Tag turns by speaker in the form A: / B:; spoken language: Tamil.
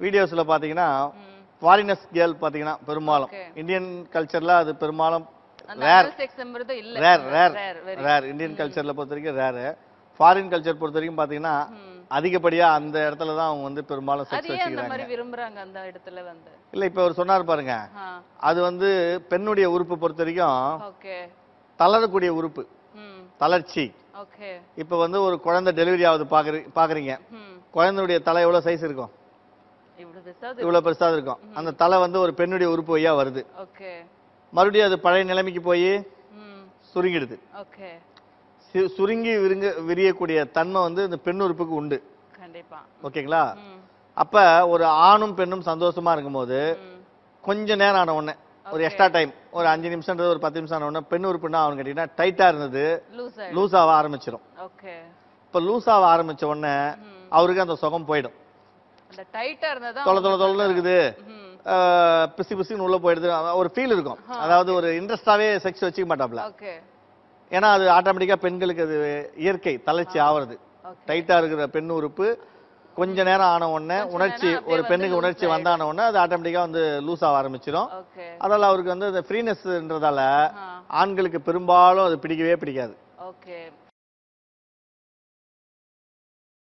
A: வீடியோஸ்ல பாத்தீங்கன்னா ஃபாரினர்ஸ் கேர்ள் பாத்தீங்கன்னா பெரும்பாலும் இந்தியன் கல்ச்சர்ல அது பெரும்பாலும் ரேர் இந்தியன் கல்ச்சர்ல பொறுத்த வரைக்கும் ரேர். ஃபாரின் கல்ச்சர் பொறுத்த வரைக்கும் பாத்தீங்கன்னா அதிகப்படியா அந்த இடத்துல தான் அவங்க வந்து பெரும்பாலும் செக்ஸ் வச்சுக்கிறாங்க. இல்ல இப்ப அவர் சொன்னார் பாருங்க, அது வந்து பெண்ணுடைய உறுப்பு பொறுத்த வரைக்கும் தளரக்கூடிய உறுப்பு, தளர்ச்சி. இப்ப வந்து ஒரு குழந்தை டெலிவரி ஆகுது பாக்குறீங்க, குழந்தையுடைய தலை எவ்வளவு சைஸ் இருக்கும்? இவ்வளவு பெருசா இருக்கும். அந்த தலை வந்து ஒரு பெண்ணுடைய உறுப்பு வழியா வருது. மறுபடியும் அது பழைய நிலைமைக்கு போய் சுருங்கிடுது. சுருங்கி விரியக்கூடிய தன்மை வந்து இந்த பெண் உறுப்புக்கு உண்டு. ஓகேங்களா? அப்ப ஒரு ஆணும் பெண்ணும் சந்தோஷமா இருக்கும்போது கொஞ்ச நேரம் ஆன உடனே ஒரு எக்ஸ்ட்ரா டைம், ஒரு 5 நிமிஷம்ன்றது ஒரு 10 நிமிஷம் ஆன உடனே பெண் உறுப்புன்னா அவனு கேட்டீங்கன்னா டைட்டா இருந்தது லூஸ் ஆக ஆரம்பிச்சிடும். இப்ப லூஸ் ஆக ஆரம்பிச்ச உடனே அவருக்கு அந்த சுகம் போயிடும். தொலை இருக்குது, பிசி பிசின்னு உள்ள போயிடுது, ஒரு ஃபீல் இருக்கும். அதாவது ஒரு இன்ட்ரெஸ்டாவே செக்ஸ் வச்சுக்க மாட்டாப்ல. ஏன்னா அது ஆட்டோமேட்டிக்கா பெண்களுக்கு அது இயற்கை தளர்ச்சி ஆவறது. டைட்டா இருக்கிற பெண் உறுப்பு கொஞ்ச நேரம் ஆன உடனே உணர்ச்சி, ஒரு பெண்ணுக்கு உணர்ச்சி வந்தான உடனே அது ஆட்டோமேட்டிக்கா வந்து லூஸ் ஆக ஆரம்பிச்சிடும். அதனால அவருக்கு வந்து ஃப்ரீனஸ்ன்றதால ஆண்களுக்கு பெரும்பாலும் அது பிடிக்கவே பிடிக்காது.